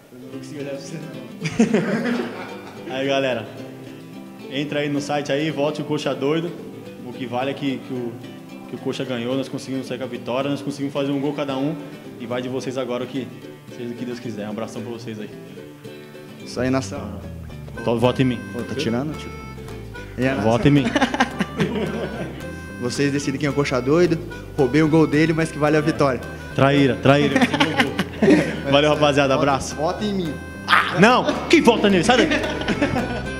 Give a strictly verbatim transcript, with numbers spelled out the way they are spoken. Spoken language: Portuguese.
Eu não vou conseguir olhar pra você, não. Aí, galera, entra aí no site aí, vote o Coxa doido. O que vale é que, que, o, que o Coxa ganhou, nós conseguimos sair com a vitória, nós conseguimos fazer um gol cada um. E vai de vocês agora o que, seja o que Deus quiser. Um abração pra vocês aí. Isso aí, nação. Então, vota em mim. Pô, tá tirando, tio? E a nação? Vota em mim. Vocês decidem quem é o Coxa doido. Roubei o gol dele, mas que vale a vitória. Traíra, traíra. Valeu, rapaziada. Abraço. Vota em mim. Ah, não! Quem vota nele? Sai daqui!